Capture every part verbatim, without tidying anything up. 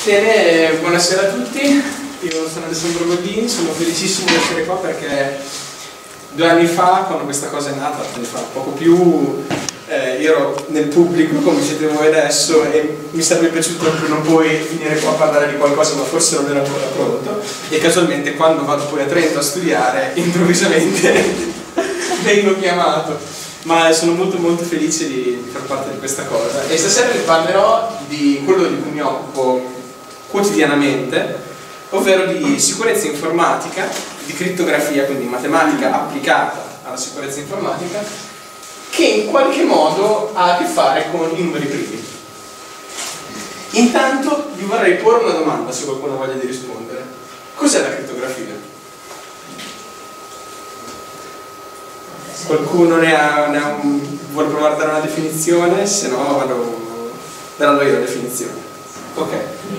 Bene, buonasera a tutti, io sono Alessandro Bollini, sono felicissimo di essere qua perché due anni fa, quando questa cosa è nata, anni fa, poco più, eh, io ero nel pubblico come siete voi adesso e mi sarebbe piaciuto non poi finire qua a parlare di qualcosa ma forse non ero ancora pronto e casualmente quando vado poi a Trento a studiare improvvisamente vengo chiamato. Ma sono molto molto felice di, di far parte di questa cosa e stasera vi parlerò di quello di cui mi occupo quotidianamente, ovvero di sicurezza informatica, di crittografia, quindi matematica applicata alla sicurezza informatica, che in qualche modo ha a che fare con i numeri primi. Intanto vi vorrei porre una domanda, se qualcuno ha voglia di rispondere. Cos'è la crittografia? Qualcuno ne ha, ne ha un, vuole provare a dare una definizione? Se no vado dando io la definizione. Ok.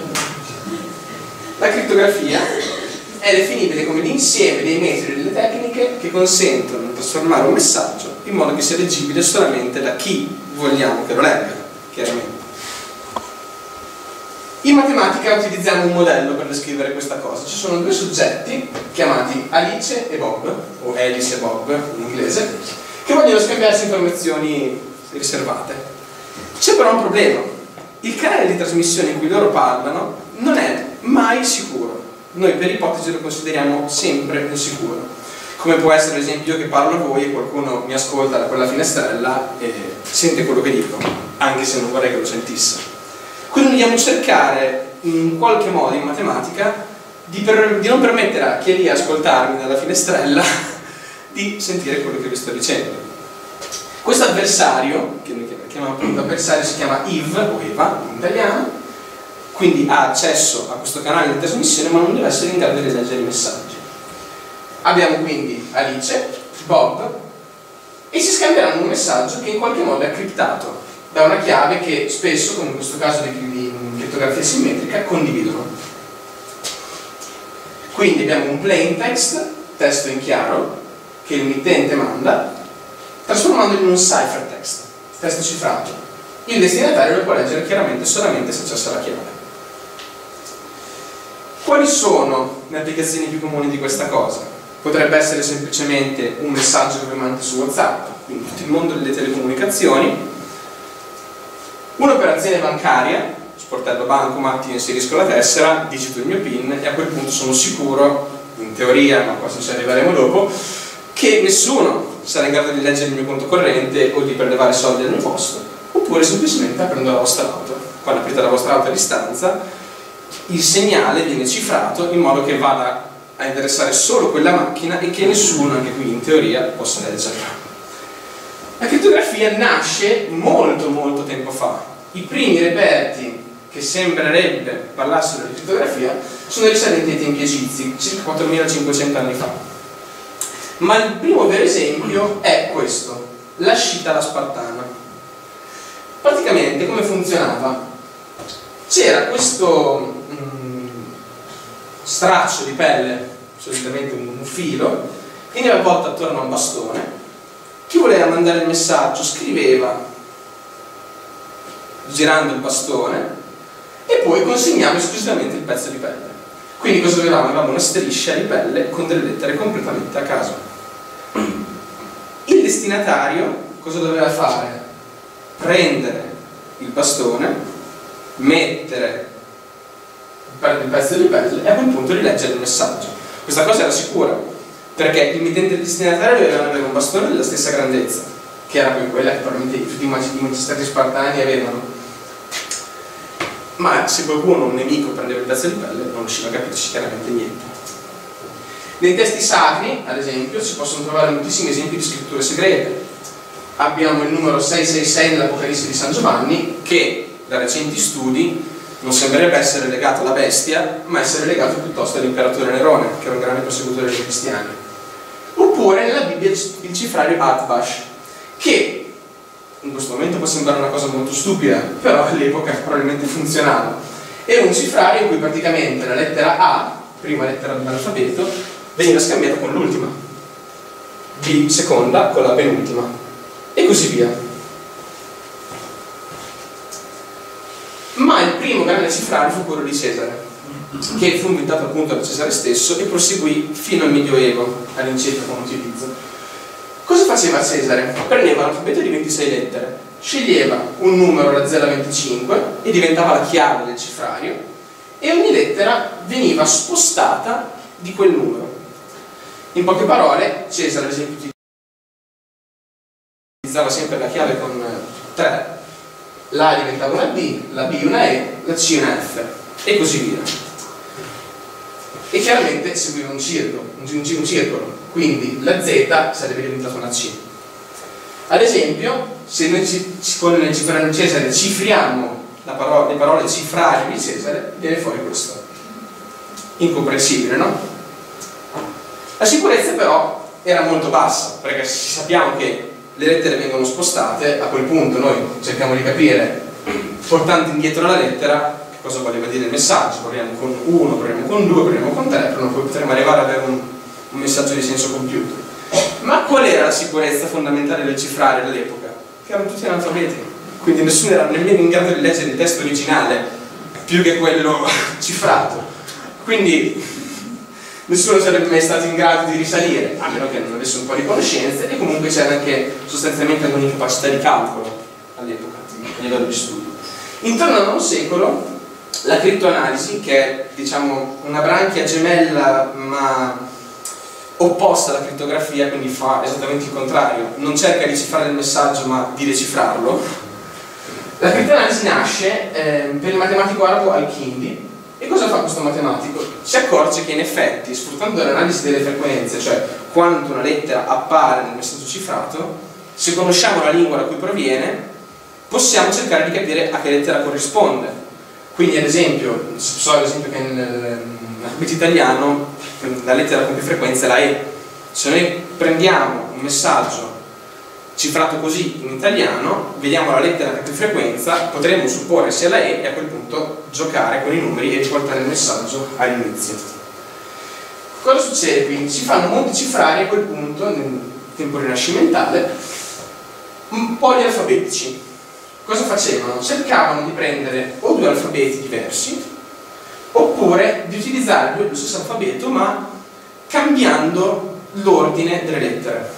La crittografia è definibile come l'insieme dei metodi e delle tecniche che consentono di trasformare un messaggio in modo che sia leggibile solamente da chi vogliamo che lo legga, chiaramente. In matematica utilizziamo un modello per descrivere questa cosa. Ci sono due soggetti chiamati Alice e Bob, o Alice e Bob in inglese, che vogliono scambiarsi informazioni riservate. C'è però un problema. Il canale di trasmissione in cui loro parlano non è mai sicuro. Noi per ipotesi lo consideriamo sempre insicuro. Come può essere l'esempio che parlo a voi e qualcuno mi ascolta da quella finestrella e sente quello che dico, anche se non vorrei che lo sentisse. Quindi dobbiamo cercare in qualche modo in matematica di, per, di non permettere a chi è lì a ascoltarmi dalla finestrella di sentire quello che vi sto dicendo. Questo avversario, che noi chiamiamo appunto avversario, si chiama Eve o Eva in italiano, quindi ha accesso a questo canale di trasmissione ma non deve essere in grado di leggere i messaggi. Abbiamo quindi Alice, Bob e si scambieranno un messaggio che in qualche modo è criptato da una chiave che spesso, come in questo caso di, di crittografia simmetrica, condividono. Quindi abbiamo un plain text, testo in chiaro, che l'emittente manda, trasformandolo in un ciphertext, testo cifrato. Il destinatario lo può leggere chiaramente solamente se accessa la chiave. Quali sono le applicazioni più comuni di questa cosa? Potrebbe essere semplicemente un messaggio che vi manda su WhatsApp, quindi tutto il mondo delle telecomunicazioni. Un'operazione bancaria, sportello bancomat, io inserisco la tessera, digito il mio PIN e a quel punto sono sicuro, in teoria, ma questo ci arriveremo dopo, che nessuno sarà in grado di leggere il mio conto corrente o di prelevare soldi al mio posto, oppure semplicemente aprendo la vostra auto. Quando aprite la vostra auto a distanza, il segnale viene cifrato in modo che vada a interessare solo quella macchina e che nessuno, anche qui in teoria, possa leggerlo. La crittografia nasce molto molto tempo fa. I primi reperti che sembrerebbe parlassero di crittografia sono risalenti ai tempi egizi, circa quattromilacinquecento anni fa. Ma il primo vero esempio è questo, la scita alla spartana. Praticamente come funzionava? C'era questo mm, straccio di pelle, solitamente un, un filo, che veniva avvolto attorno a un bastone. Chi voleva mandare il messaggio scriveva girando il bastone e poi consegnava esclusivamente il pezzo di pelle. Quindi cosa avevamo? Avevamo una striscia di pelle con delle lettere completamente a caso. Il destinatario cosa doveva fare? Prendere il bastone, mettere il pezzo di pelle e a quel punto rileggere il messaggio. Questa cosa era sicura, perché il mittente destinatario doveva avere un bastone della stessa grandezza, che era poi quella che probabilmente tutti i magistrati spartani avevano. Ma se qualcuno, un nemico, prendeva il pezzo di pelle, non riusciva a capirci chiaramente niente. Nei testi sacri, ad esempio, si possono trovare moltissimi esempi di scritture segrete. Abbiamo il numero seicentosessantasei dell'Apocalisse di San Giovanni, che da recenti studi non sembrerebbe essere legato alla bestia, ma essere legato piuttosto all'imperatore Nerone, che era un grande persecutore dei cristiani. Oppure nella Bibbia il cifrario Atbash, che in questo momento può sembrare una cosa molto stupida, però all'epoca probabilmente funzionava. È un cifrario in cui praticamente la lettera A, prima lettera dell'alfabeto, veniva scambiata con l'ultima, B seconda con la penultima, e così via. Ma il primo primo grande cifrario fu quello di Cesare, che fu inventato appunto da Cesare stesso e proseguì fino al Medioevo all'incirca con utilizzo. Cosa faceva Cesare? Prendeva l'alfabeto di ventisei lettere, sceglieva un numero da zero a venticinque e diventava la chiave del cifrario, e ogni lettera veniva spostata di quel numero. In poche parole, Cesare ad esempio utilizzava sempre la chiave con tre, l'A diventava una B, la B una E, la C una F e così via. E chiaramente seguiva un circolo, un, un circolo, quindi la Z sarebbe diventata una C. Ad esempio, se noi ci, con il cifrario di Cesare cifriamo la parola, le parole cifrario di Cesare, viene fuori questo. Incomprensibile, no? La sicurezza però era molto bassa, perché sappiamo che le lettere vengono spostate, a quel punto noi cerchiamo di capire, portando indietro la lettera, che cosa voleva dire il messaggio. Proviamo con uno, proviamo con due, proviamo con tre, però poi potremo arrivare ad avere un, un messaggio di senso compiuto. Ma qual era la sicurezza fondamentale del cifrario all'epoca? Che erano tutti analfabeti, quindi nessuno era nemmeno in grado di leggere il testo originale, più che quello cifrato. Quindi nessuno sarebbe mai stato in grado di risalire, a meno che non avesse un po' di conoscenze, e comunque c'era anche sostanzialmente anche un'incapacità di calcolo all'epoca, a livello di studio. Intorno al nono secolo la criptoanalisi, che è diciamo una branchia gemella ma opposta alla crittografia, quindi fa esattamente il contrario, non cerca di cifrare il messaggio ma di decifrarlo. La criptoanalisi nasce eh, per il matematico arabo Al-Kindi. E cosa fa questo matematico? Si accorge che in effetti, sfruttando l'analisi delle frequenze, cioè quando una lettera appare nel messaggio cifrato, se conosciamo la lingua da cui proviene, possiamo cercare di capire a che lettera corrisponde. Quindi ad esempio, so ad esempio che nell'alfabeto italiano la lettera con più frequenza è la E. Se noi prendiamo un messaggio cifrato così in italiano, vediamo la lettera che ha più frequenza, potremmo supporre sia la E e a quel punto giocare con i numeri e riportare il messaggio all'inizio. Cosa succede quindi? Si fanno molti cifrari a quel punto, nel tempo rinascimentale, un po' di alfabetici. Cosa facevano? Cercavano di prendere o due alfabeti diversi, oppure di utilizzare lo stesso alfabeto ma cambiando l'ordine delle lettere.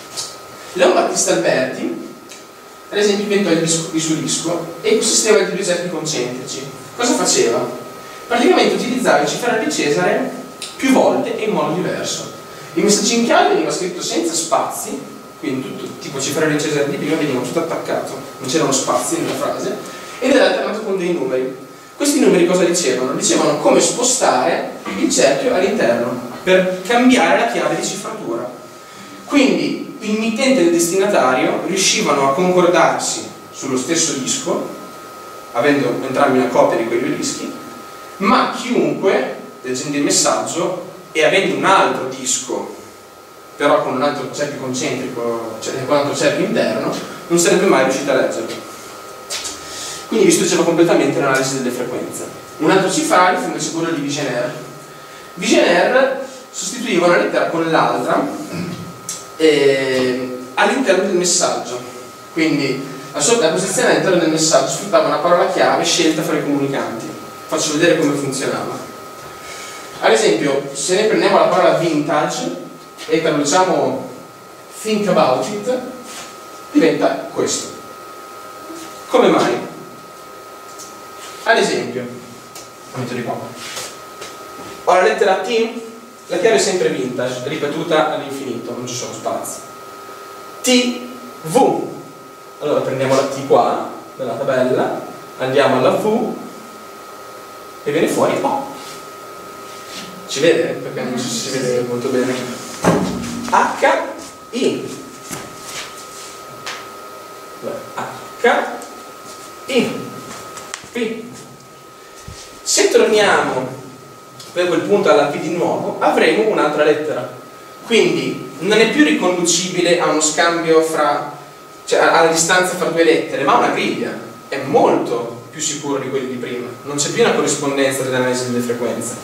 Leon Battista Alberti, ad esempio, inventò il disco, il suo disco e consisteva di due cerchi concentrici. Cosa faceva? Praticamente utilizzava il cifrario di Cesare più volte e in modo diverso. Il messaggio in chiave veniva scritto senza spazi, quindi tutto tipo cifrario di Cesare di prima veniva tutto attaccato, non c'erano spazi nella frase, ed era alternato con dei numeri. Questi numeri cosa dicevano? Dicevano come spostare il cerchio all'interno per cambiare la chiave di cifratura. Quindi il mittente e il destinatario riuscivano a concordarsi sullo stesso disco, avendo entrambi una copia di quei due dischi, ma chiunque, leggendo il messaggio e avendo un altro disco, però con un altro cerchio concentrico, cioè con un altro cerchio interno, non sarebbe mai riuscito a leggerlo. Quindi distruggeva completamente l'analisi delle frequenze. Un altro cifrario fu invece quello di Vigenère. Vigenère sostituiva una lettera con l'altra all'interno del messaggio, quindi la, sua, la posizione all'interno del messaggio sfruttava una parola chiave scelta fra i comunicanti. Faccio vedere come funzionava. Ad esempio, se ne prendiamo la parola vintage e traduciamo think about it, diventa questo. Come mai? Ad esempio, metto di qua, ho la lettera T. La chiave è sempre vintage, ripetuta all'infinito, non ci sono spazi. T, V. Allora prendiamo la T qua, nella tabella, andiamo alla V e viene fuori O. Ci vede? Perché non so se si vede molto bene. H, I. H, I. P. Se torniamo per quel punto alla P di nuovo, avremo un'altra lettera. Quindi non è più riconducibile a uno scambio fra, cioè alla distanza fra due lettere, ma a una griglia. È molto più sicuro di quelli di prima. Non c'è più una corrispondenza dell'analisi delle frequenze.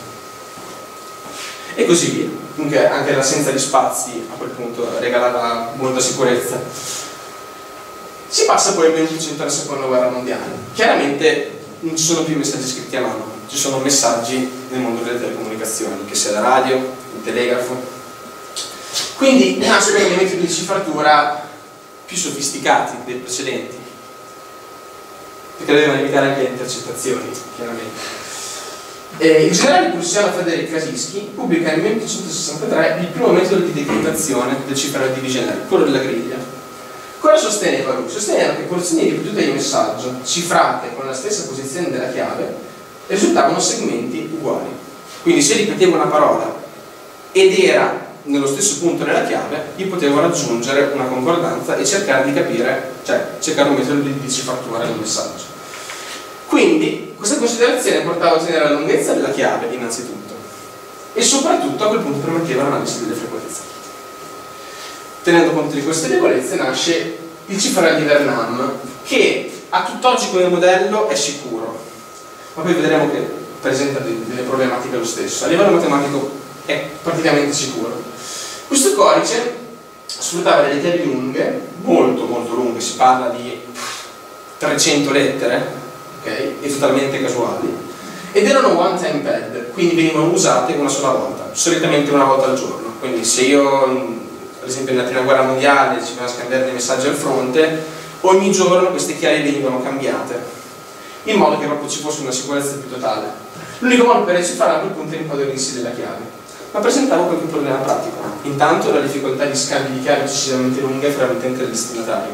E così via. Comunque anche l'assenza di spazi a quel punto regalava molta sicurezza. Si passa poi al milleottocento alla seconda guerra mondiale. Chiaramente non ci sono più messaggi scritti a mano, ci sono messaggi nel mondo delle telecomunicazioni, che sia la radio, il telegrafo. Quindi nascono dei metodi di cifratura più sofisticati dei precedenti, perché dovevano evitare anche le intercettazioni, chiaramente. Eh, il generale prussiano Frédéric Krasicki pubblica nel milleottocentosessantatré il primo metodo di decriptazione del cifrario divisionale, quello della griglia. Cosa sosteneva lui? Sosteneva che porzioni ripetute di un messaggio, cifrate con la stessa posizione della chiave, risultavano segmenti uguali. Quindi se ripetevo una parola ed era nello stesso punto della chiave, io potevo raggiungere una concordanza e cercare di capire, cioè cercare un metodo di decifratura del messaggio. Quindi questa considerazione portava a ottenere la lunghezza della chiave innanzitutto e soprattutto a quel punto permetteva l'analisi delle frequenze. Tenendo conto di queste debolezze nasce il cifrario di Vernam, che a tutt'oggi come modello è sicuro, ma poi vedremo che presenta delle problematiche lo stesso. A livello matematico è praticamente sicuro. Questo codice sfruttava delle chiavi lunghe, molto molto lunghe, si parla di trecento lettere, okay, e totalmente casuali, ed erano one time pad, quindi venivano usate una sola volta, solitamente una volta al giorno. Quindi se io, ad esempio nella prima guerra mondiale, ci venivano a scambiare dei messaggi al fronte, ogni giorno queste chiavi venivano cambiate, in modo che proprio ci fosse una sicurezza più totale. L'unico modo per decifrare a quel punto era impoverirsi della chiave, ma presentava qualche problema pratico. Intanto la difficoltà di scambi di chiavi eccessivamente lunghe fra l'utente e il destinatario,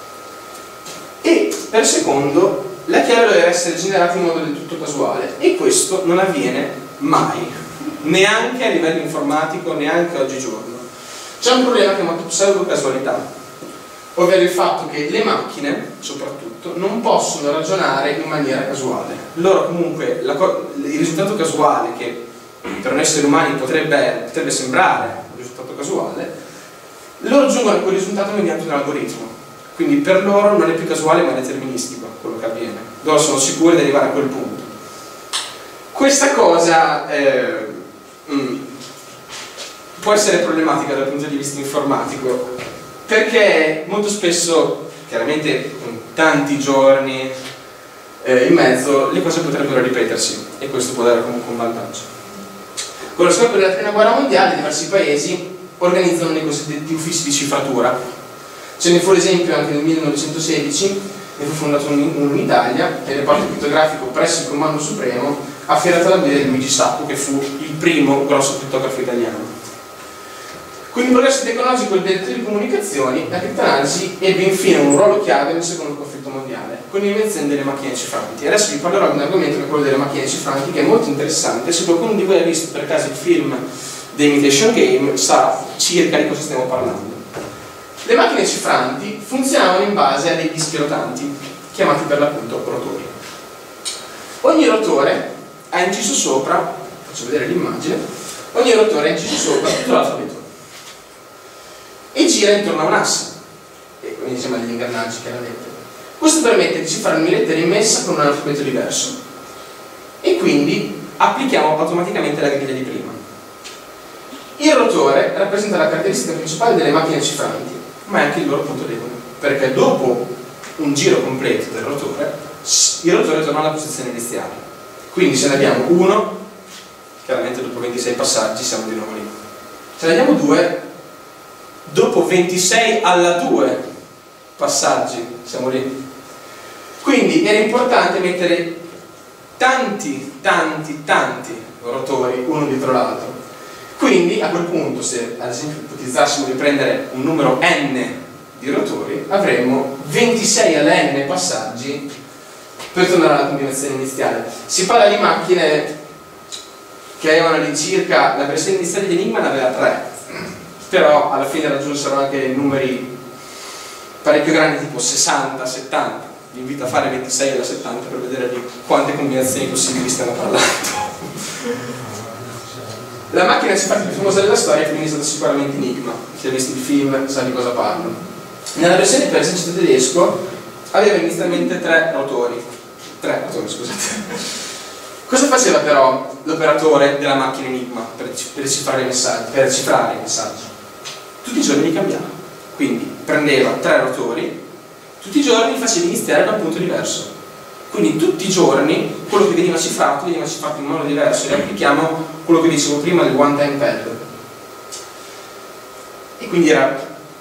e per secondo la chiave deve essere generata in modo del tutto casuale, e questo non avviene mai, neanche a livello informatico, neanche oggigiorno. C'è un problema chiamato pseudo-casualità, ovvero il fatto che le macchine, soprattutto, non possono ragionare in maniera casuale. Loro comunque, la il risultato casuale, che per un essere umano potrebbe, potrebbe sembrare un risultato casuale, loro giungono a quel risultato mediante un algoritmo. Quindi per loro non è più casuale ma è deterministico quello che avviene. Loro sono sicuri di arrivare a quel punto. Questa cosa eh, mh, può essere problematica dal punto di vista informatico, perché molto spesso, chiaramente con tanti giorni eh, in mezzo, le cose potrebbero ripetersi, e questo può dare comunque un vantaggio. Con lo scoppio della prima guerra mondiale diversi paesi organizzano i cosiddetti uffici di cifratura. Ce ne fu l'esempio anche nel millenovecentosedici, ne fu fondato uno in Italia, il reparto crittografico presso il Comando Supremo, affidato alla guida di Luigi Sacco, che fu il primo grosso crittografo italiano. Con il progresso tecnologico delle telecomunicazioni, la criptoanalisi ebbe infine un ruolo chiave nel secondo conflitto mondiale, con l'invenzione delle macchine cifranti. Adesso vi parlerò di un argomento che è quello delle macchine cifranti, che è molto interessante. Se qualcuno di voi ha visto per caso il film The Imitation Game, sa circa di cosa stiamo parlando. Le macchine cifranti funzionavano in base a dei dischi rotanti, chiamati per l'appunto rotori. Ogni rotore ha inciso sopra, faccio vedere l'immagine, ogni rotore ha inciso sopra tutto l'alfabeto e gira intorno a un asse, e quindi insieme agli ingranaggi chiaramente. Questo permette di cifrare ogni lettera immessa con un alfabeto diverso, e quindi applichiamo automaticamente la griglia di prima. Il rotore rappresenta la caratteristica principale delle macchine cifranti, ma è anche il loro punto debole, perché dopo un giro completo del rotore, il rotore torna alla posizione iniziale. Quindi se ne abbiamo uno, chiaramente dopo ventisei passaggi siamo di nuovo lì. Se ne abbiamo due, dopo ventisei alla due passaggi siamo lì. Quindi era importante mettere tanti, tanti, tanti rotori uno dietro l'altro. Quindi a quel punto, se ad esempio ipotizzassimo di prendere un numero n di rotori, avremmo ventisei alla n passaggi per tornare alla combinazione iniziale. Si parla di macchine che avevano all'incirca, la versione iniziale di Enigma ne aveva tre, però alla fine raggiunsero anche numeri parecchio grandi, tipo sessanta, settanta. Vi invito a fare ventisei alla settanta per vedere di quante combinazioni possibili stiamo parlando. La macchina cifrata più famosa della storia quindi è stata sicuramente Enigma. Chi ha visto il film sa di cosa parlo. Nella versione per l'esercito tedesco aveva inizialmente tre rotori. Tre rotori, scusate. Cosa faceva però l'operatore della macchina Enigma per, per decifrare i messaggi? Per decifrare i messaggi? Tutti i giorni li cambiava. Quindi prendeva tre rotori, tutti i giorni li faceva iniziare da un punto diverso. Quindi tutti i giorni quello che veniva cifrato veniva cifrato in modo diverso, e applichiamo quello che dicevo prima del one time pad. E quindi era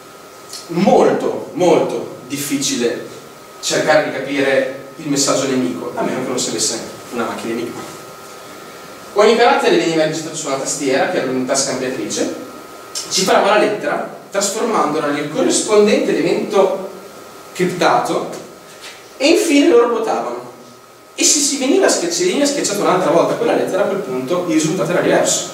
molto, molto difficile cercare di capire il messaggio nemico, a meno che non si avesse una macchina enigma. Ogni carattere veniva registrato su una tastiera, che era l'unità scambiatrice, cifrava la lettera, trasformandola nel corrispondente elemento criptato, e infine lo ruotavano. E se si veniva, se veniva schiacciata un'altra volta quella lettera, a quel punto il risultato era diverso.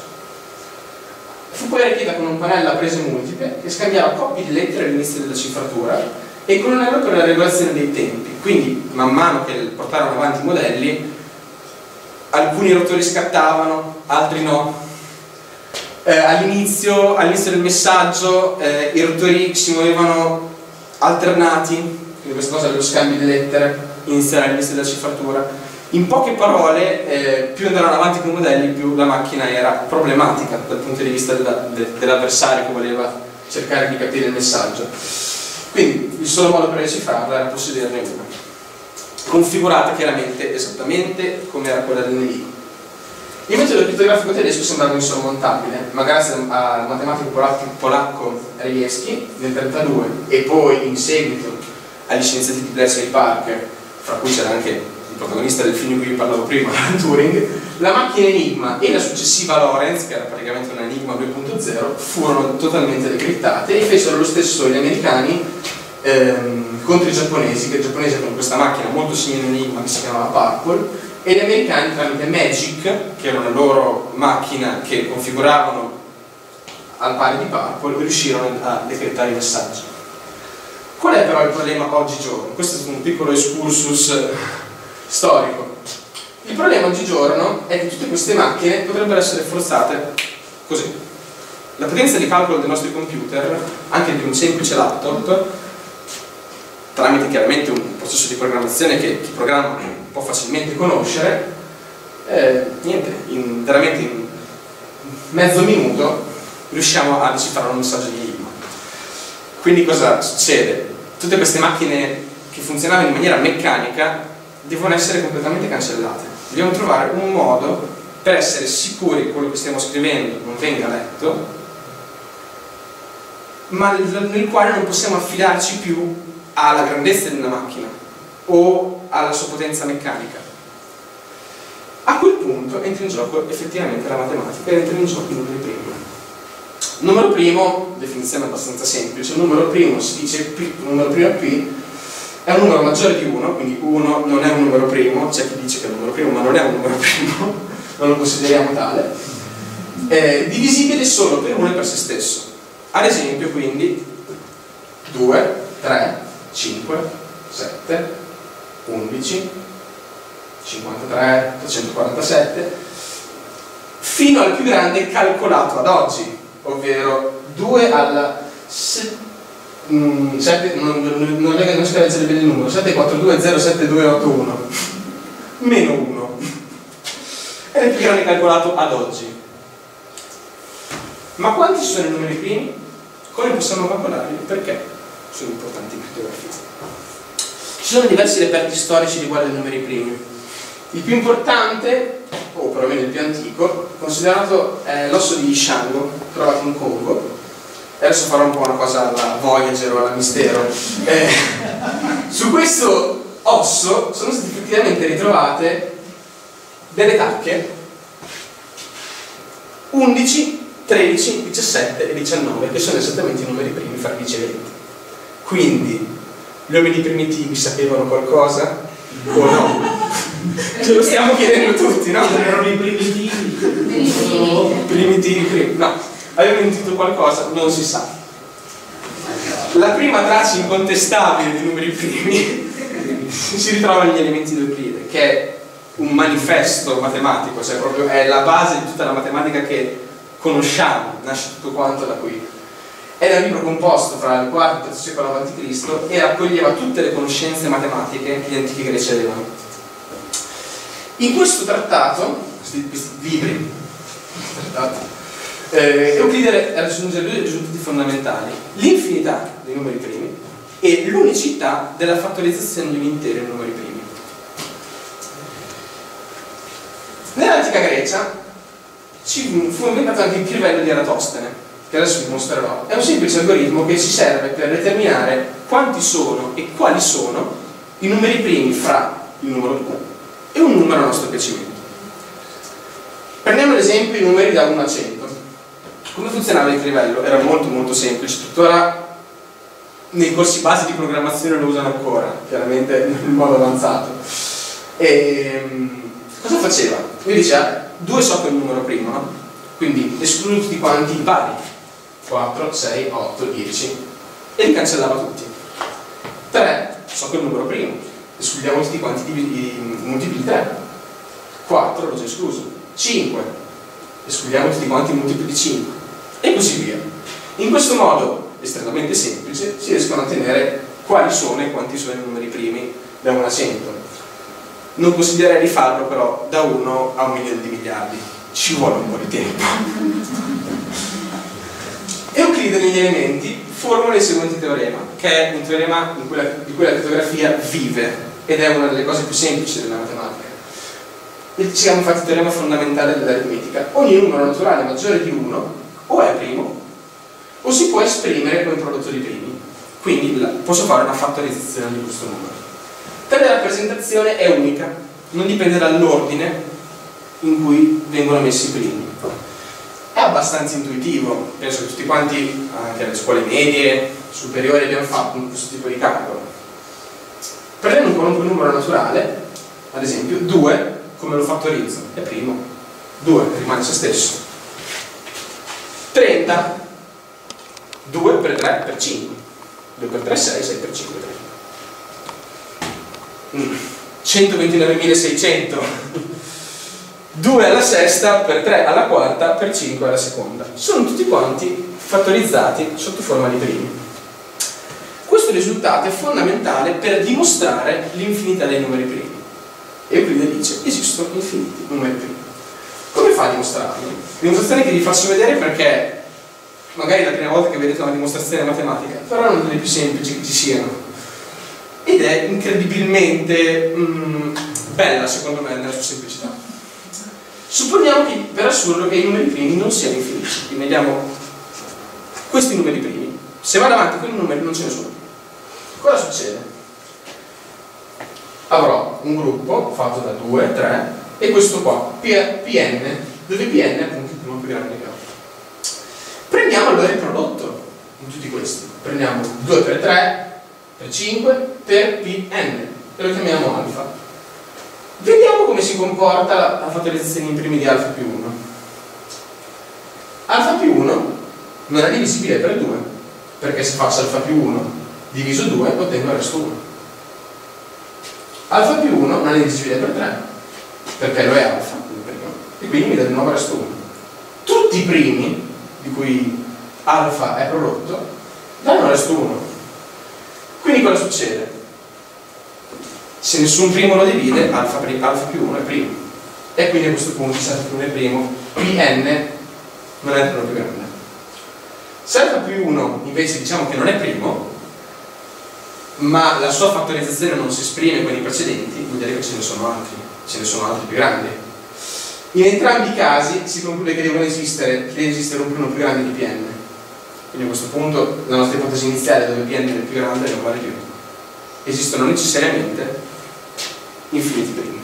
Fu poi arricchita con un pannello a prese multiple che scambiava coppie di lettere all'inizio della cifratura e con un anello per la regolazione dei tempi. Quindi, man mano che portarono avanti i modelli, alcuni rotori scattavano, altri no. Eh, all'inizio, all'inizio del messaggio eh, i rotori si muovevano alternati, quindi questa cosa dello scambio di lettere inizia all'inizio della cifratura. In poche parole, eh, più andavano avanti con i modelli, più la macchina era problematica dal punto di vista della, de, dell'avversario che voleva cercare di capire il messaggio. Quindi il solo modo per decifrarla era possederne una, configurata chiaramente esattamente come era quella del nemico. Il metodo crittografico tedesco sembrava insormontabile, ma grazie al matematico polacco Rejewski nel millenovecentotrentadue e poi in seguito agli scienziati di Bletchley Parker, fra cui c'era anche il protagonista del film di cui vi parlavo prima, Turing, la macchina Enigma e la successiva Lorenz, che era praticamente un Enigma due punto zero, furono totalmente decriptate, e fecero lo stesso gli americani ehm, contro i giapponesi, che i giapponesi avevano questa macchina molto simile all'Enigma che si chiamava Purple, e gli americani tramite Magic, che era una loro macchina che configuravano al pari di Purple, riuscirono a decriptare i messaggi. Qual è però il problema oggigiorno? Questo è un piccolo excursus storico. Il problema oggigiorno è che tutte queste macchine potrebbero essere forzate così. La potenza di calcolo dei nostri computer, anche di un semplice laptop, tramite chiaramente un processo di programmazione che chi programma può facilmente conoscere, eh, niente, in, veramente in mezzo minuto riusciamo a decifrare un messaggio di Enigma. Quindi cosa succede? Tutte queste macchine che funzionavano in maniera meccanica devono essere completamente cancellate. Dobbiamo trovare un modo per essere sicuri che quello che stiamo scrivendo non venga letto, ma nel quale non possiamo affidarci più alla grandezza di una macchina o alla sua potenza meccanica. A quel punto entra in gioco effettivamente la matematica e entra in gioco i numeri primi. Numero primo, definizione abbastanza semplice, il numero primo si dice P, il numero primo P è un numero maggiore di uno, quindi uno non è un numero primo, c'è chi dice che è un numero primo ma non è un numero primo, non lo consideriamo tale, è divisibile solo per uno e per se stesso. Ad esempio quindi due, tre, cinque, sette, undici, cinquantatré, trecentoquarantasette, fino al più grande calcolato ad oggi, ovvero due alla sette, non, non, non, non si deve leggere bene il numero, sette quattro due zero sette due otto uno meno uno è il più grande calcolato ad oggi. Ma quanti sono i numeri primi? Come possiamo calcolarli? Perché sono importanti in crittografia? Ci sono diversi reperti storici riguardo ai numeri primi. Il più importante, o perlomeno il più antico, considerato è l'osso di Shango, trovato in Congo. Adesso farò un po' una cosa alla Voyager o alla Mistero. Eh, su questo osso sono state effettivamente ritrovate delle tacche undici, tredici, diciassette e diciannove, che sono esattamente i numeri primi fra dieci e venti. Quindi, gli uomini primitivi sapevano qualcosa o no? Ce lo stiamo chiedendo tutti, no? Erano i primitivi. Primitivi, primi. No, avevano intuito qualcosa, non si sa. La prima traccia incontestabile di numeri primi si ritrova negli elementi di Euclide, che è un manifesto matematico, cioè proprio è la base di tutta la matematica che conosciamo, nasce tutto quanto da qui. Era un libro composto fra il quarto e il terzo secolo avanti Cristo e raccoglieva tutte le conoscenze matematiche che gli antichi greci avevano. In questo trattato, questi, questi libri, trattato, eh, Euclide raggiunge due risultati fondamentali: l'infinità dei numeri primi e l'unicità della fattorizzazione di un intero in numeri primi. Nell'antica Grecia ci fu inventato anche il crivello di Eratostene, che adesso vi mostrerò. È un semplice algoritmo che ci serve per determinare quanti sono e quali sono i numeri primi fra il numero due e un numero a nostro piacimento. Prendiamo ad esempio i numeri da uno a cento. Come funzionava il crivello? Era molto molto semplice, tuttora nei corsi base di programmazione lo usano ancora, chiaramente in modo avanzato. E, cosa faceva? Lui diceva, due so che è il numero primo, no? Quindi escludo tutti quanti i pari, quattro, sei, otto, dieci, e li cancellava tutti. tre, so che è il numero primo, escludiamo tutti quanti i, i multipli di tre. quattro, l'ho già escluso. cinque, escludiamo tutti quanti i multipli di cinque. E così via. In questo modo, estremamente semplice, si riescono a ottenere quali sono e quanti sono i numeri primi da uno a cento. Non consiglierei di farlo però da uno a un milione di miliardi. Ci vuole un po' di tempo. Euclide negli elementi formula il seguente teorema, che è un teorema in cui la, di cui la crittografia vive, ed è una delle cose più semplici della matematica. Si chiama infatti il teorema fondamentale dell'aritmetica. Ogni numero naturale maggiore di uno o è primo o si può esprimere come prodotto di primi. Quindi posso fare una fattorizzazione di questo numero. Tale rappresentazione è unica, non dipende dall'ordine in cui vengono messi i primi. È abbastanza intuitivo, penso che tutti quanti, anche alle scuole medie, superiori, abbiamo fatto questo tipo di calcolo. Prendendo un qualunque numero naturale, ad esempio due, come lo fattorizzo? È primo, due rimane se stesso. trenta, due per tre per cinque, due per tre sei, sei per cinque trenta. centoventinovemilaseicento, due alla sesta per tre alla quarta per cinque alla seconda. Sono tutti quanti fattorizzati sotto forma di primi. Questo risultato è fondamentale per dimostrare l'infinità dei numeri primi. Euclide dice, esistono infiniti numeri primi. Come fa a dimostrarlo? Dimostrazione che vi faccio vedere perché magari è la prima volta che vedete una dimostrazione matematica, però è una delle più semplici che ci siano. Ed è incredibilmente mm, bella, secondo me, nella sua semplicità. Supponiamo che, per assurdo, che i numeri primi non siano infiniti. Quindi vediamo questi numeri primi. Se vado avanti con i numeri non ce ne sono. Cosa succede? Avrò un gruppo fatto da due, tre e questo qua, P N, dove P N è appunto il primo più grande che ho. Prendiamo allora il prodotto in tutti questi. Prendiamo due per tre per cinque per P N e lo chiamiamo alfa. Vediamo come si comporta la, la fattorizzazione in primi di alfa più uno. Alfa più uno non è divisibile per due, perché se faccio alfa più uno diviso due ottengo il resto uno. Alfa più uno non è divisibile per tre, perché lo è alfa, e quindi mi dà di nuovo il resto uno. Tutti i primi, di cui alfa è prodotto, danno il resto uno. Quindi cosa succede? Se nessun primo lo divide, alfa, alfa più uno è primo. E quindi a questo punto, se alfa più uno è primo, Pn non è il primo più grande. Se alfa più uno invece diciamo che non è primo, ma la sua fattorizzazione non si esprime come i precedenti, vuol dire che ce ne sono altri, ce ne sono altri più grandi. In entrambi i casi si conclude che devono esistere, che deve esistere un primo più grande di Pn. Quindi a questo punto la nostra ipotesi iniziale dove Pn è il più grande non vale più. Esistono necessariamente infiniti primi.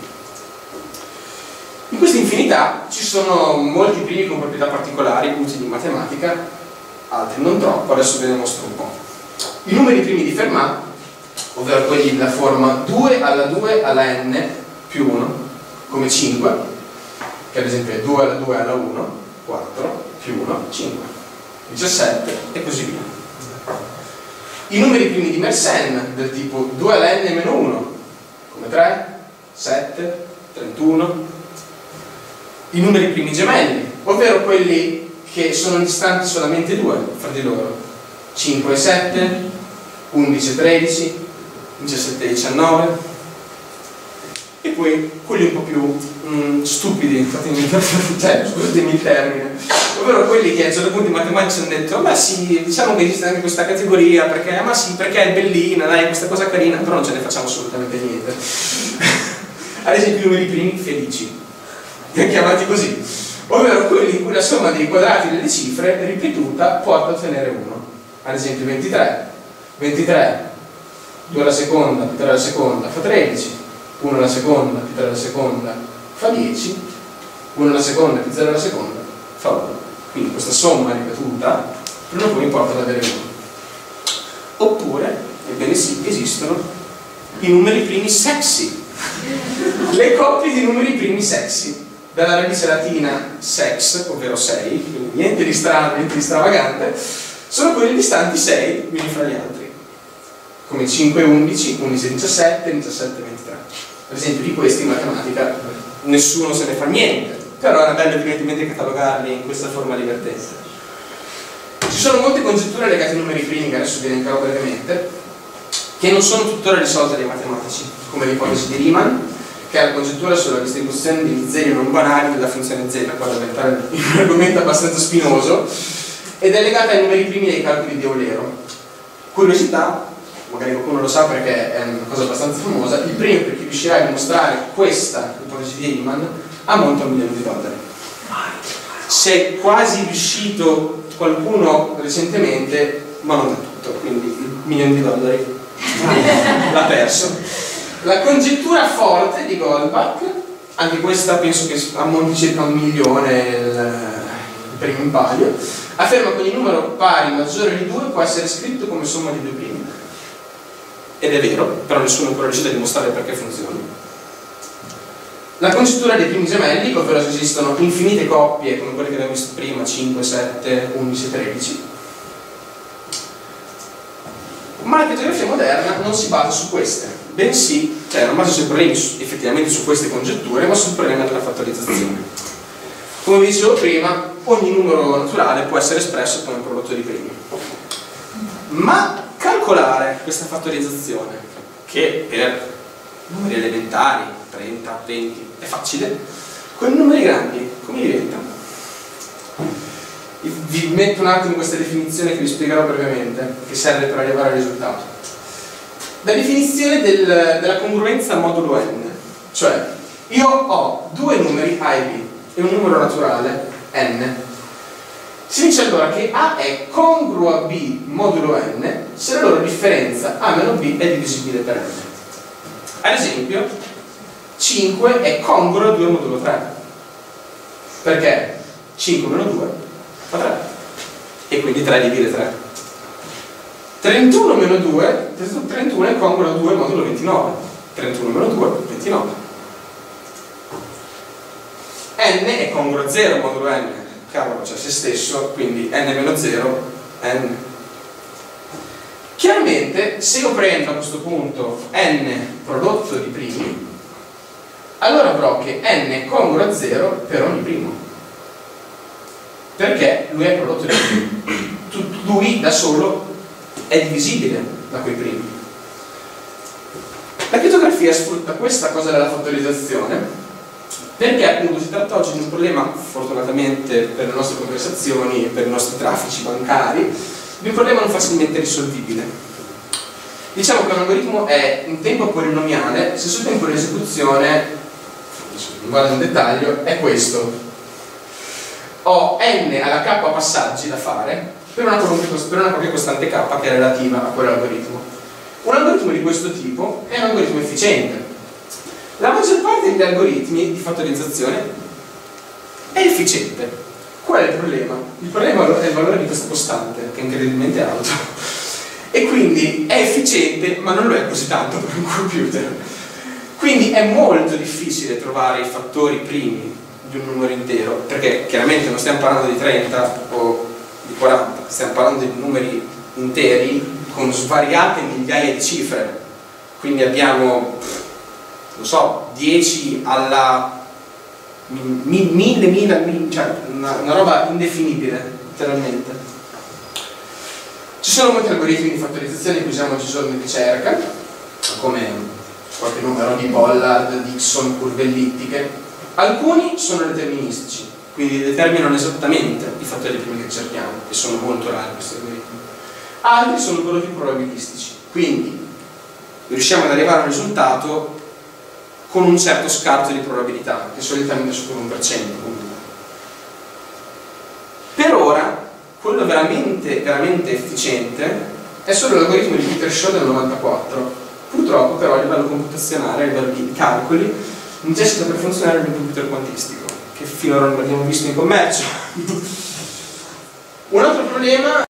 In questa infinità ci sono molti primi con proprietà particolari, utili in matematica, altri non troppo, adesso ve ne mostro un po'. I numeri primi di Fermat, ovvero quelli della forma due alla due alla n più uno, come cinque, che ad esempio è due alla due alla uno, quattro, più uno, cinque, diciassette e così via. I numeri primi di Mersenne, del tipo due alla n meno uno, come tre, sette, trentuno. I numeri primi gemelli, ovvero quelli che sono distanti solamente due fra di loro, cinque e sette, undici e tredici, diciassette e diciannove, e poi quelli un po' più mm, stupidi, cioè, scusatemi il termine, ovvero quelli che a un certo punto i matematici hanno detto ma sì, diciamo che esiste anche questa categoria, perché ma sì, perché è bellina, dai, questa cosa carina, però non ce ne facciamo assolutamente niente. Ad esempio i numeri primi felici. chiamati così, ovvero quelli in cui la somma dei quadrati delle cifre ripetuta porta a ottenere uno. Ad esempio ventitré, ventitré, due alla seconda, più tre alla seconda fa tredici, uno alla seconda, più tre alla seconda fa dieci, uno alla seconda, più zero alla seconda fa uno. Quindi questa somma ripetuta prima o poi porta ad avere uno. Oppure, ebbene sì, esistono i numeri primi sexy, le coppie di numeri primi sexy, dalla radice latina sex, ovvero sei, quindi niente di strano, niente di stravagante, sono quelli distanti sei l'uni fra gli altri, come cinque e undici, undici e diciassette, diciassette e ventitré. Ad esempio di questi in matematica nessuno se ne fa niente, però è bello evidentemente catalogarli in questa forma divertente. Ci sono molte congetture legate ai numeri primi che adesso vi elencherò brevemente, che non sono tuttora risolte dai matematici, come l'ipotesi di Riemann, che è la congettura sulla distribuzione di zeri non banali della funzione z, qua da diventare un argomento abbastanza spinoso, ed è legata ai numeri primi dei calcoli di Eulero. Curiosità, magari qualcuno lo sa perché è una cosa abbastanza famosa, il premio per chi riuscirà a dimostrare questa ipotesi di Riemann ammonta a un milione di dollari. Se è quasi riuscito qualcuno recentemente, ma non è tutto, quindi il milione di dollari l'ha perso. La congettura forte di Goldbach, anche questa penso che ammonti circa un milione il, il primo in palio, afferma che ogni numero pari maggiore di due può essere scritto come somma di due primi. Ed è vero, però nessuno è ancora riuscito a dimostrare perché funziona. La congettura dei primi gemelli, ovvero se esistono infinite coppie come quelle che abbiamo visto prima, cinque, sette, undici, tredici. Ma la crittografia moderna non si basa su queste, bensì, cioè non basa sui problemi effettivamente su queste congetture, ma sul problema della fattorizzazione. Come vi dicevo prima, ogni numero naturale può essere espresso come prodotto di primi. Ma calcolare questa fattorizzazione, che per numeri elementari, trenta, venti, è facile, con i numeri grandi, come diventa? Vi metto un attimo questa definizione che vi spiegherò brevemente, che serve per arrivare al risultato. La definizione del, della congruenza modulo n, cioè io ho due numeri a e b e un numero naturale n. Si dice allora che a è congruo a b modulo n se la loro differenza a meno b è divisibile per n. Ad esempio, cinque è congruo a due modulo tre, perché cinque meno due fa tre, e quindi tre divide tre. trentuno meno due, trentuno è congruo a due modulo ventinove, trentuno meno due, ventinove. N è congruo a zero modulo n, cavolo, cioè se stesso, quindi n meno zero, n. Chiaramente, se io prendo a questo punto n prodotto di primi, allora avrò che n è congruo a zero per ogni primo, perché lui è prodotto di primi. Lui da solo è divisibile da quei primi. La crittografia sfrutta questa cosa della fattorizzazione perché appunto si tratta oggi di un problema, fortunatamente per le nostre conversazioni e per i nostri traffici bancari, di un problema non facilmente risolvibile. Diciamo che un algoritmo è un tempo polinomiale se sul tempo di esecuzione, non vado in dettaglio, è questo. Ho n alla k passaggi da fare per una qualche costante k che è relativa a quell'algoritmo. Un algoritmo di questo tipo è un algoritmo efficiente. La maggior parte degli algoritmi di fattorizzazione è efficiente. Qual è il problema? Il problema è il valore di questa costante, che è incredibilmente alto. E quindi è efficiente, ma non lo è così tanto per un computer. Quindi è molto difficile trovare i fattori primi di un numero intero, perché chiaramente non stiamo parlando di trenta o di quaranta, stiamo parlando di numeri interi con svariate migliaia di cifre. Quindi abbiamo, non so, dieci alla mi, mille, mille, mille, cioè una, una roba indefinibile, letteralmente. Ci sono molti algoritmi di fattorizzazione che usiamo oggigiorno in ricerca, come qualche numero di Pollard, Dixon, curve ellittiche. Alcuni sono deterministici, quindi determinano esattamente i fattori primi che cerchiamo, e sono molto rari questi algoritmi. Altri sono quelli più probabilistici, quindi riusciamo ad arrivare a un risultato con un certo scarto di probabilità, che solitamente è sotto l'uno per cento. Per ora, quello veramente, veramente efficiente è solo l'algoritmo di Peter Shaw del novantaquattro. Purtroppo però a livello computazionale, a livello di calcoli, necessita per funzionare il computer quantistico, che finora non abbiamo visto in commercio. Un altro problema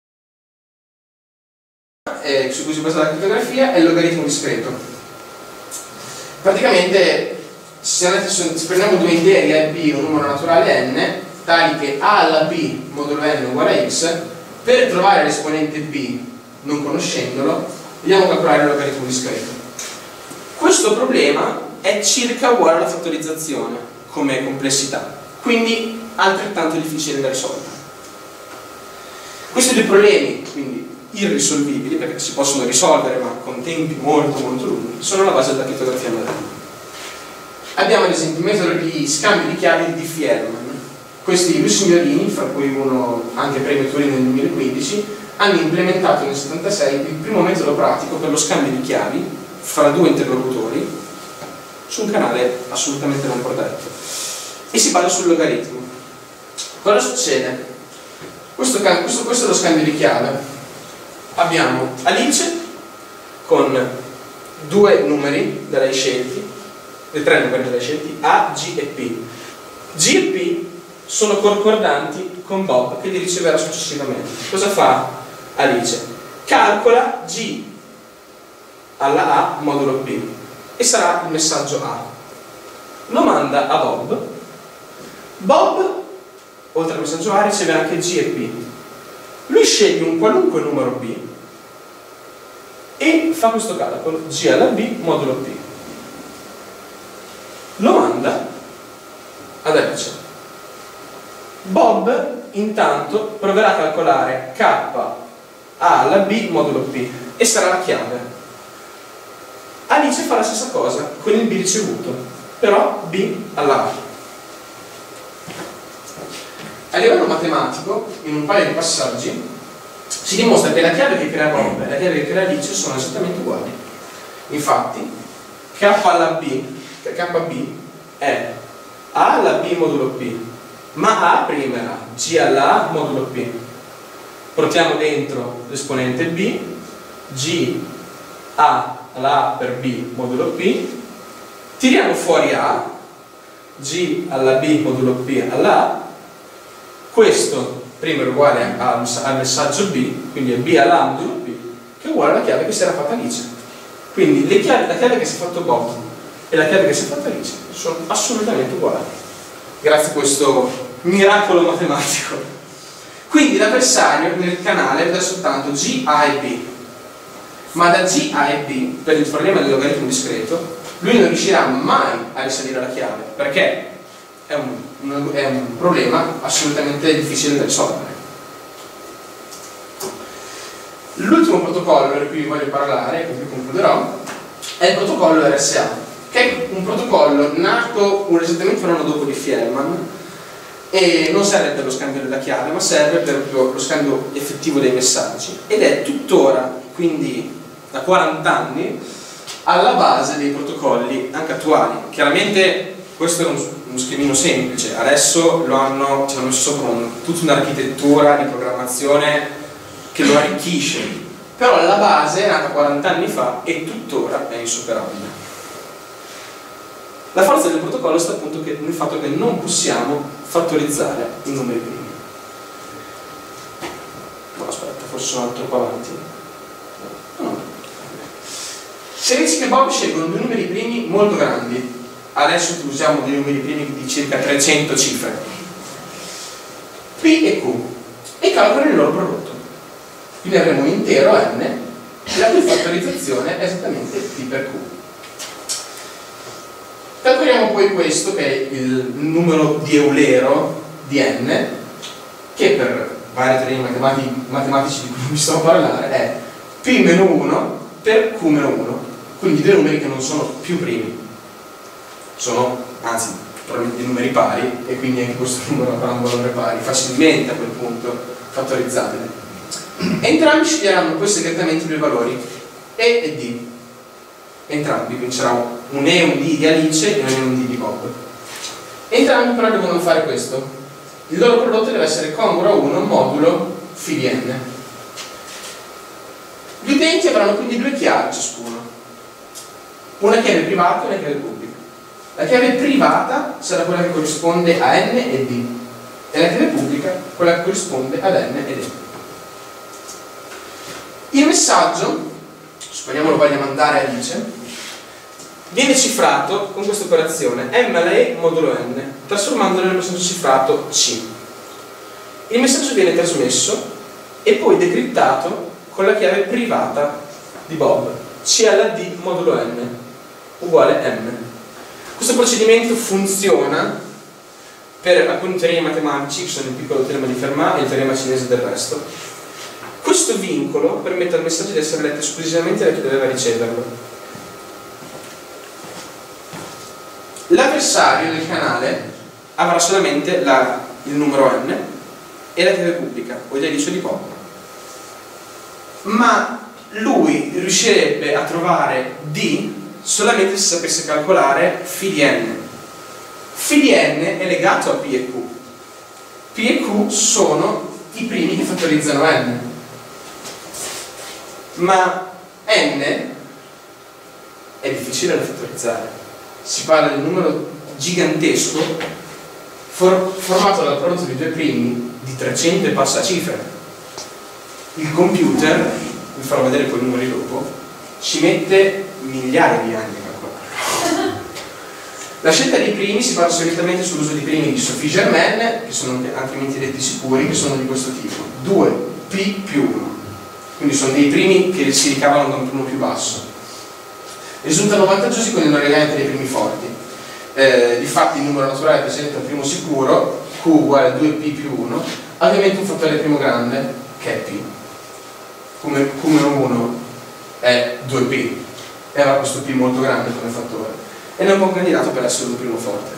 eh, su cui si basa la crittografia è il logaritmo discreto. Praticamente, se, se prendiamo due interi A e B, un numero naturale n, tali che A alla B modulo n uguale a x, per trovare l'esponente B, non conoscendolo, dobbiamo calcolare il logaritmo discreto. Questo problema è circa uguale alla fattorizzazione come complessità, quindi altrettanto difficile da risolvere. Questi due problemi, quindi irrisolvibili, perché si possono risolvere ma con tempi molto molto lunghi, sono la base della crittografia moderna. Abbiamo ad esempio il metodo di scambio di chiavi di Diffie-Hellman. Questi due signorini, fra cui uno anche premio Turing nel duemilaquindici, hanno implementato nel settantasei il primo metodo pratico per lo scambio di chiavi fra due interlocutori su un canale assolutamente non protetto, e si basa sul logaritmo. Cosa succede? Questo, questo, questo è lo scambio di chiave. Abbiamo Alice con due numeri da lei scelti, e tre numeri da lei scelti, A, G e P. G e P sono concordanti con Bob, che li riceverà successivamente. Cosa fa Alice? Calcola G alla A modulo P e sarà il messaggio A. Lo manda a Bob. Bob, oltre al messaggio A, riceve anche G e P. Lui sceglie un qualunque numero B e fa questo calcolo, G alla B modulo P. Lo manda ad Alice. Bob intanto proverà a calcolare K A alla B modulo P e sarà la chiave. Alice fa la stessa cosa con il B ricevuto, però B alla A. A livello matematico, in un paio di passaggi, si dimostra che la chiave che crea Bob e la chiave che crea Alice sono esattamente uguali. Infatti, K alla B, K B è A alla B modulo P, ma A prima era G alla A modulo P. Portiamo dentro l'esponente B, G A alla A per B modulo P, tiriamo fuori A, G alla B modulo P alla A, questo prima è uguale al, al messaggio B, quindi è B alla A modulo P, che è uguale alla chiave che si era fatta Alice. Quindi le chiavi, la chiave che si è fatto Bob e la chiave che si è fatta Alice sono assolutamente uguali, grazie a questo miracolo matematico. Quindi l'avversario nel canale vedrà soltanto G, A e B, ma da G, A e B, per il problema del logaritmo discreto, lui non riuscirà mai a risalire la chiave, perché è un, un, è un problema assolutamente difficile da risolvere. L'ultimo protocollo di cui vi voglio parlare, con cui concluderò, è il protocollo R S A, che è un protocollo nato esattamente un anno dopo di Diffie-Hellman, e non serve per lo scambio della chiave, ma serve per lo scambio effettivo dei messaggi, ed è tuttora, quindi da quaranta anni, alla base dei protocolli anche attuali. Chiaramente questo è un, uno schemino semplice, adesso lo hanno, ci hanno messo sopra un, tutta un'architettura di programmazione che lo arricchisce, però la base è nata quaranta anni fa e tuttora è insuperabile. La forza del protocollo sta appunto che, nel fatto che non possiamo fattorizzare i numeri primi. No, aspetta, forse sono troppo avanti. No, no. Se Alice che Bob scelgono due numeri primi molto grandi, adesso usiamo dei numeri primi di circa trecento cifre, P e Q, e calcolano il loro prodotto. Quindi avremo un intero n, la cui fattorizzazione è esattamente P per Q. Calcoliamo poi questo, che è il numero di Eulero di n, che per vari termini matematici, matematici di cui vi sto a parlare è P meno uno per Q meno uno, quindi due numeri che non sono più primi, sono anzi probabilmente numeri pari, e quindi anche questo numero avrà un valore pari, facilmente a quel punto fattorizzabile. Entrambi sceglieranno poi segretamente i due valori, E e D. entrambi, quindi sarà un E e un D di Alice e un E e un D di Bob. Entrambi però devono fare questo: il loro prodotto deve essere congruo a uno modulo phi di n. Gli utenti avranno quindi due chiavi ciascuno, una chiave privata e una chiave pubblica. La chiave privata sarà quella che corrisponde a n e d, e la chiave pubblica quella che corrisponde ad n ed e. Il messaggio, supponiamo lo voglia mandare a Alice, viene cifrato con questa operazione m alla e modulo n, trasformandolo nel messaggio cifrato C. Il messaggio viene trasmesso e poi decriptato con la chiave privata di Bob, C alla d modulo n uguale m. Questo procedimento funziona per alcuni teoremi matematici, che sono il piccolo teorema di Fermat e il teorema cinese del resto. Questo vincolo permette al messaggio di essere letto esclusivamente da chi doveva riceverlo. L'avversario del canale avrà solamente la, il numero n e la chiave pubblica, o gli Alice di Bob. Ma lui riuscirebbe a trovare D solamente se sapesse calcolare phi di n. Phi di n è legato a P e Q. P e Q sono i primi che fattorizzano n. Ma n è difficile da fattorizzare. Si parla di un numero gigantesco for formato dal prodotto di due primi di trecento e passa cifre. Il computer, vi farò vedere quei numeri dopo, ci mette migliaia di anni a calcolarlo. La scelta dei primi si basa solitamente sull'uso di primi di Sophie-Germain, che sono altrimenti detti sicuri, che sono di questo tipo: due P più uno. Quindi sono dei primi che si ricavano da un primo più basso. Risultano vantaggiosi con il legame dei primi forti. Eh, difatti il numero naturale presenta un primo sicuro, Q uguale a due P più uno, ha ovviamente un fattore primo grande, che è P. Come Q meno uno è due P, e avrà questo P molto grande come fattore. E non è un buon candidato per essere un primo forte.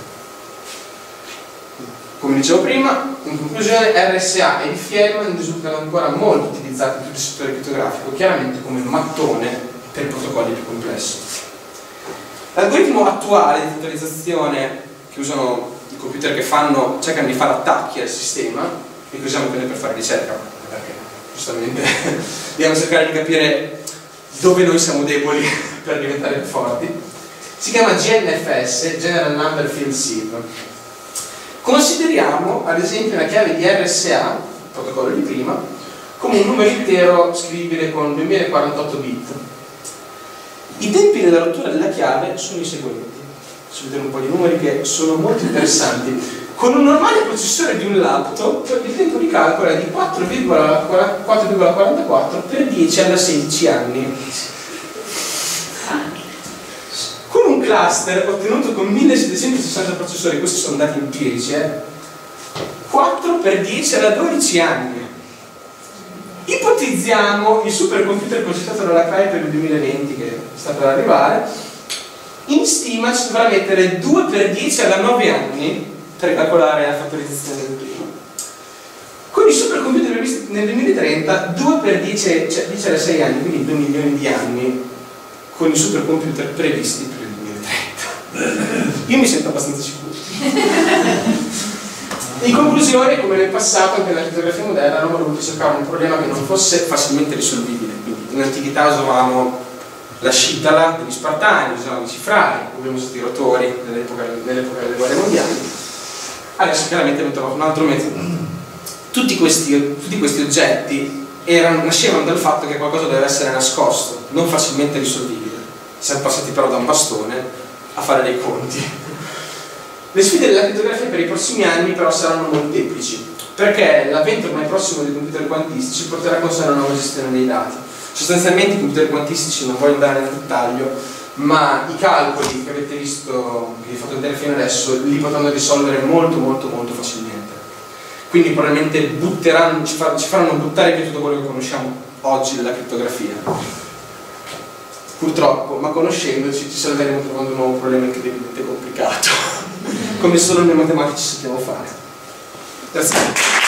Come dicevo prima, in conclusione, R S A e Diffie-Hellman risultano ancora molto utilizzati in tutto il settore crittografico, chiaramente come mattone per protocolli più complessi. L'algoritmo attuale di fattorizzazione che usano i computer che fanno, cercano di fare attacchi al sistema, e che usiamo quelle per fare ricerca, perché giustamente dobbiamo cercare di capire dove noi siamo deboli per diventare più forti, si chiama G N F S, General Number Field Sieve. Consideriamo ad esempio una chiave di R S A, protocollo di prima, come un numero intero scrivibile con duemilaquarantotto bit. I tempi della rottura della chiave sono i seguenti. Faccio vedere un po' di numeri che sono molto interessanti. Con un normale processore di un laptop il tempo di calcolo è di quattro virgola quarantaquattro per dieci alla sedici anni. Con un cluster ottenuto con millesettecentosessanta processori, questi sono dati empirici, eh? quattro per dieci alla dodici anni. Ipotizziamo il supercomputer progettato dalla C R A I per il duemilaventi, che sta per arrivare. In stima ci dovrà mettere due per dieci alla nove anni per calcolare la fattorizzazione del primo. Con i supercomputer previsti nel duemilatrenta, due per dieci, cioè dieci alla sei anni, quindi due milioni di anni, con i supercomputer previsti per il duemilatrenta. Io mi sento abbastanza sicuro. In conclusione, come nel passato, anche nella crittografia moderna hanno voluto cercare un problema che non fosse facilmente risolvibile. Quindi in antichità usavamo la scitala degli Spartani, usavamo i cifrari, abbiamo usato i rotori nell'epoca delle guerre mondiali. Adesso chiaramente abbiamo trovato un altro metodo. Tutti questi, tutti questi oggetti erano, nascevano dal fatto che qualcosa doveva essere nascosto, non facilmente risolvibile. Siamo passati però da un bastone a fare dei conti. Le sfide della crittografia per i prossimi anni però saranno molteplici, perché l'avvento ormai prossimo dei computer quantistici porterà con sé una nuova gestione dei dati. Sostanzialmente i computer quantistici, non voglio andare nel dettaglio, ma i calcoli che avete visto, che vi ho fatto vedere fino adesso, li potranno risolvere molto molto molto facilmente. Quindi probabilmente butteranno, ci, far, ci faranno buttare via tutto quello che conosciamo oggi della crittografia. Purtroppo, ma conoscendoci ci salveremo trovando un nuovo problema incredibilmente complicato, come solo noi matematici sappiamo fare. Grazie.